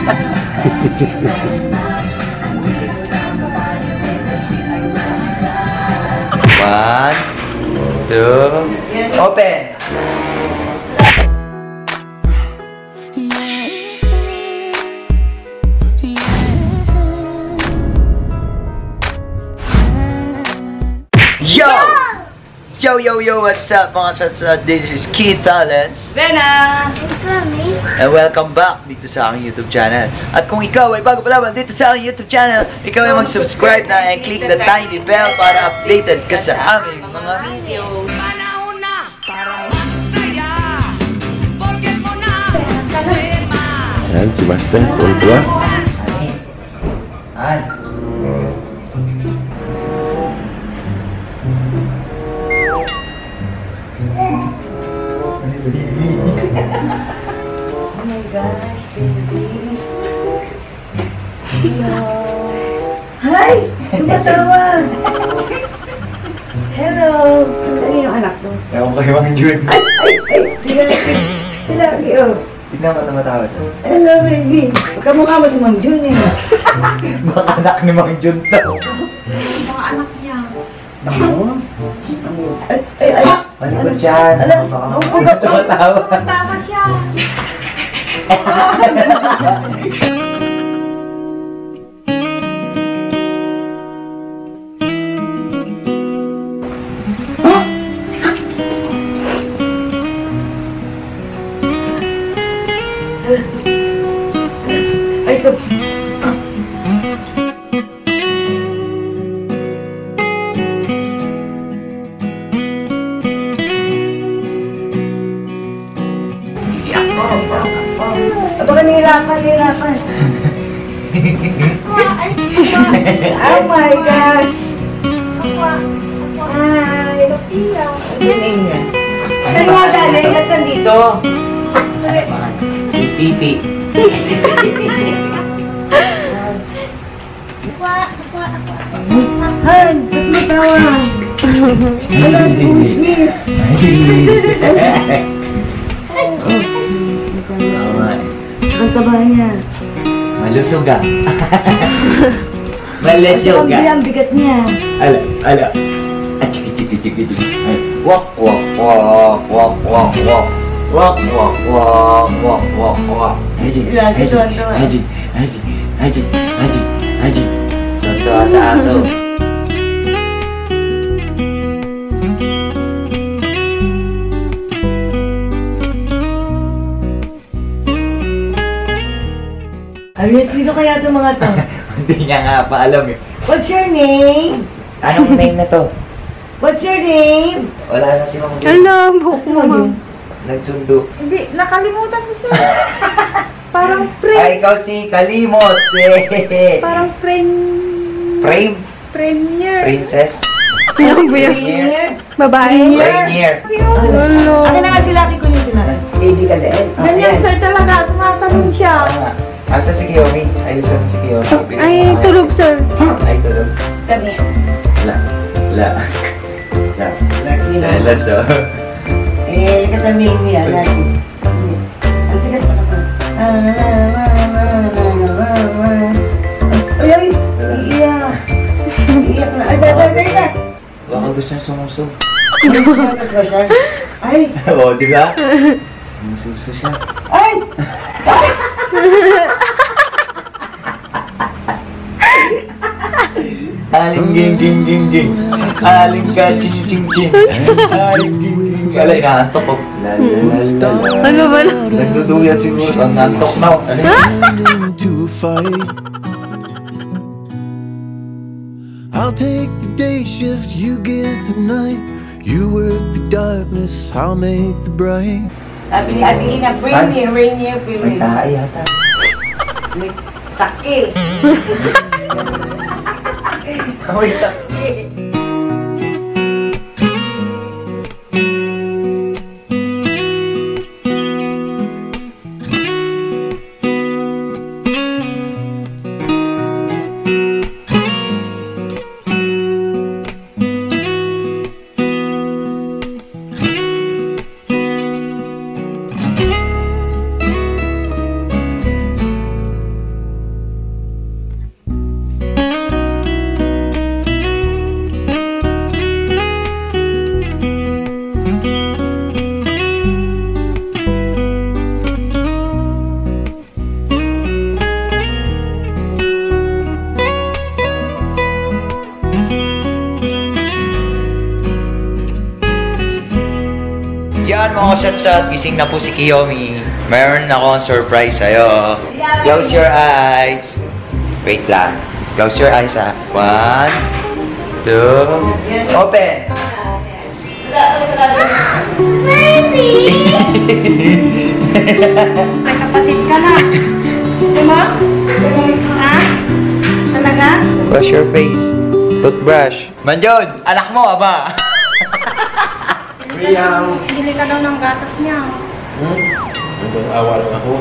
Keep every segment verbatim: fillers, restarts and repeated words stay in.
One, two, open! Yo! Yo, yo, yo, what's up mga chacha? This is Kid Talents. Vena! And welcome back dito sa aking YouTube channel. At kung ikaw ay bago pa lamang dito sa aking YouTube channel, ikaw ay mag-subscribe na and click the tiny bell para updated ka sa aming mga video. Panahon na para magsaya. Forget mo na problema. Ayan, si Master, tuwa-tuwa. Ay. Oh my gosh, baby. Hello. Hi! Tumatawa! Hello! Ano yung anak mo? Ewan ko yung mga June. Ay! Ay! Ay! Sila! Sila! Oh! Tignan mo na matawad. Hello, baby! Kamukha mo si Mang Jun eh. Baka anak ni Mang Jun to. Mga anak niya. Ano? Ay! Ay! Ay! Ano ba dyan? Ano? Baka Ang Mang kugat Jun tumatawa. Tama siya. Ay! Ito! Baka nahirapan, nahirapan. Oh my gosh! Hi! Good name niya. Saan nga galing? Ba't nandito? Si Pipi. Han! Tumatawa! Wala si Miss! Ang taba niya. Malusog ah. Malusog Ang ah. ang bigat niya. Ala, ala. Ah, chiki, chiki, chiki, chiki. Walk, walk, walk, walk, walk, walk. Walk, walk, walk, walk, walk, walk. Haji, Lagi haji, tuwan-tuwa. haji, haji, haji, haji, haji. Tuwa sa aso. Ay, sino kaya itong mga to? Hindi niya nga pa alam eh. What's your name? Anong name na to? What's your name? Wala na si Mang Jun. Hello, buhok Sino mo, yun? ma'am. Nagsundo. Hindi, nakalimutan ko siya. Parang Ay, friend. ikaw si Kalimot. Eh. Parang friend. Frame? Premier. Princess? Ano ba yun? Rainier? Babae. Rainier. Hello. Akin na nga si Lucky ko yung sinabi. Baby ka din. Oh, Ganyan, ayan. sir, talaga. Tumatanong siya. Ah, asa si Kiyomi? Ayusan mo si Kiyomi. Ay, tulog, sir. Ay, tulog. Kami. La. La. La. Lucky na. Salas, oh. Eh, katami mo yan. Lucky. Ang tigas pa naman. Ah, ah, ah, ah, ah, ah. Ay, ay. Iiyak. Iiyak na. Ay, ay, ay, ay, ay. Baka gusto niya sumusog. Tigas ba siya? Ay. Oo, di ba? Sumususo siya. Ay! Aling ging ging ging ging. Aling ka ching ching ching. Aling ging ging. Alay, naantok ko. La la la la la. Ano ba? Nagduduyan siguro. Ang naantok na. Into a fight. I'll take the day shift, you get the night. You work the darkness, I'll make the bright. Sabi ni Ate Ina, Rainier, Rainier, May Rainier. tae yata. May taki. May tae. mga kasat-sat, gising na po si Kiyomi. Meron akong surprise sa'yo. Close your eyes. Wait lang. Close your eyes, ha. One, two, open. Baby! May kapatid ka na. Diba? Ha? Talaga? Brush your face. Toothbrush. Manjod, anak mo, aba. Bili ka daw ng gatas niya. Hmm? Nandang awa lang ako.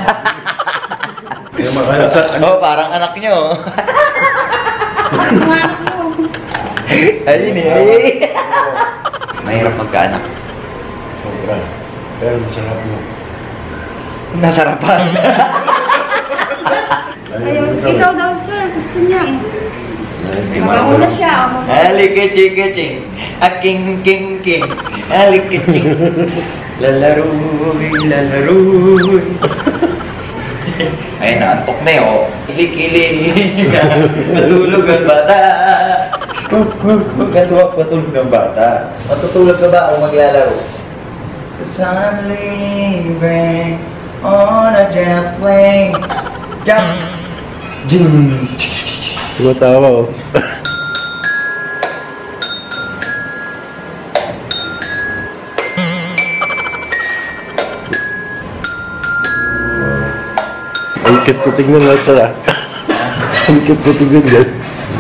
Kaya Oh, parang anak nyo. Ang anak mo. Ayun eh, ay. Mahirap magkaanak. Sobra. Pero masarap mo. Nasarapan. Ayun, ikaw daw sir, gusto niya. Hindi Makauna siya. Alikaching-kaching. Aking king king. Alikaching. Lalaroy, lalaroy. Ay, naantok na yun. Kilik-kilik. Matulog ang bata. Katuwak patulog ng bata. Matutulog ka ba o maglalaro? Cause I'm living on a jet plane. Jump! Jing! Tumatawa oh. Ang cute ko tingnan lang ito ah. Ang cute ko tingnan yan.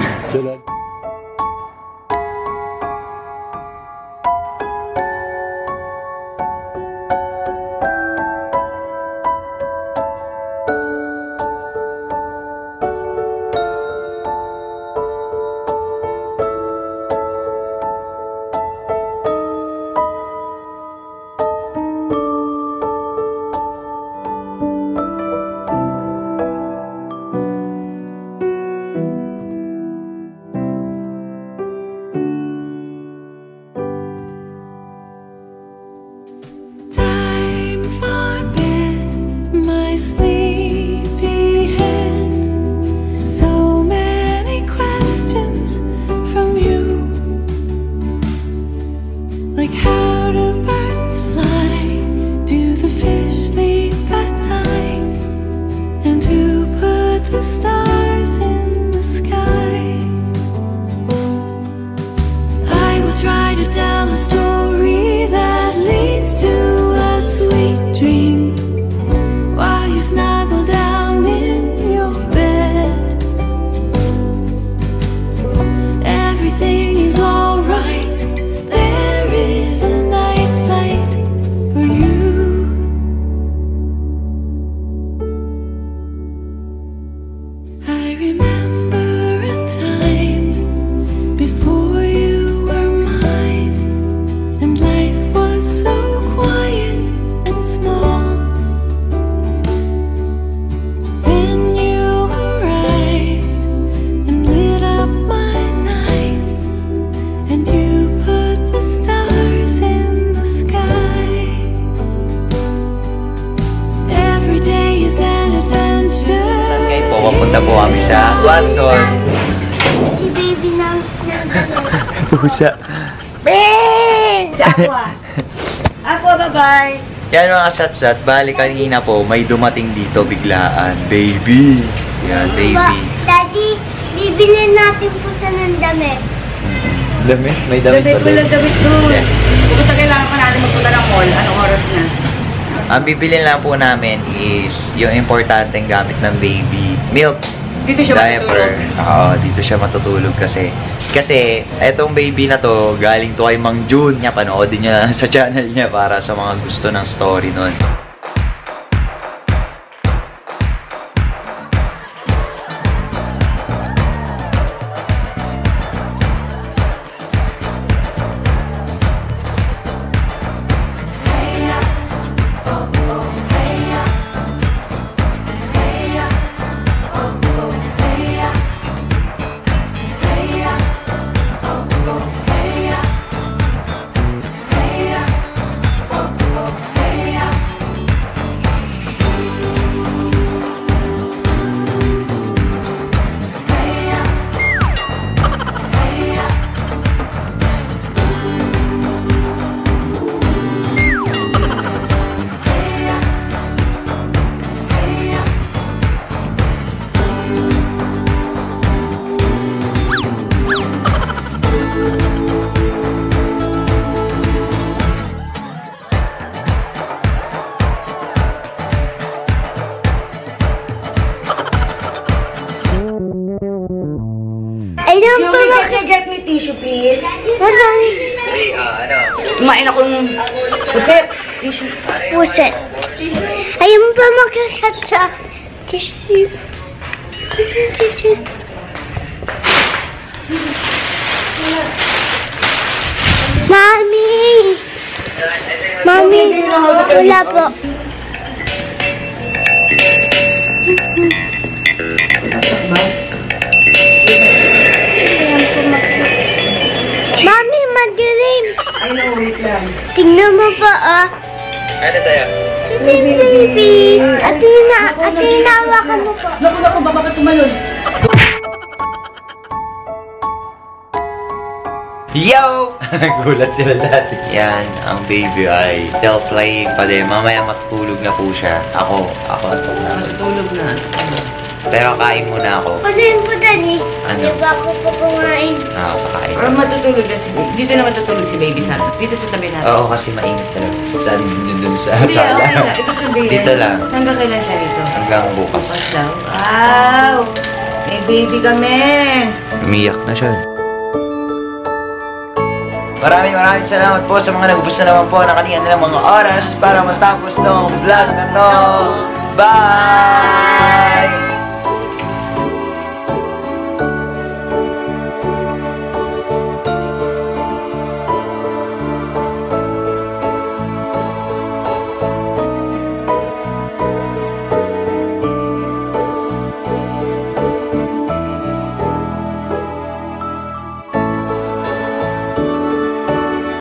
Papunta po kami sa Watson. Si baby na. Pusa. Si Aqua. Aqua, bye-bye. Yan mga satsat, bali kanina po may dumating dito biglaan. Baby. Yan, baby. Daddy, bibili natin po sa ng damit. Damit? May damit pa Damit, doon. damit doon. Yeah. Pupunta kailangan pa natin magpunta ng mall. Anong oras na? Ang bibili lang po namin is yung importanteng gamit ng baby. Milk. Dito siya Diaper. matutulog. Oo, dito siya matutulog kasi. Kasi, etong baby na to, galing to kay Mang Jun. Niya, panoodin niya sa channel niya para sa mga gusto ng story nun. Ayun Yung pa get mak... me, get me tissue, please. Wala. Hey, ah, ano? Kumain akong pusit. Tissue. Puset. Ayun pa makasat sa tissue. Tissue, tissue. Mami! Mami, wala po. Mami, madilim. Ay, no, wait lang. Tingnan mo pa, ah. Ano sa'yo? Baby. Atina, Atina, hawakan mo pa. Naku, naku, baka ka tumalon. Yo! Gulat sila dati. Yan, ang baby ay still playing pa din. Mamaya matutulog na po siya. Ako, ako Matulog na. Pero kain muna ako. Ano yung po, Dani? Ano? Di ba ako pa kumain? Ah, kakain. Parang matutulog na si baby. Dito na matutulog si baby sana. Dito sa tabi natin. Oo, kasi mainit sa labas. Saan dun dun sa Hindi, sala? okay lang. Ito sabihin. Dito lang. Hanggang kailan siya dito? Hanggang bukas. Bukas daw. Wow! May baby kami! Umiyak na siya. Maraming maraming salamat po sa mga nagubos na naman po ng kanina nilang mga oras para matapos tong vlog na to. Bye!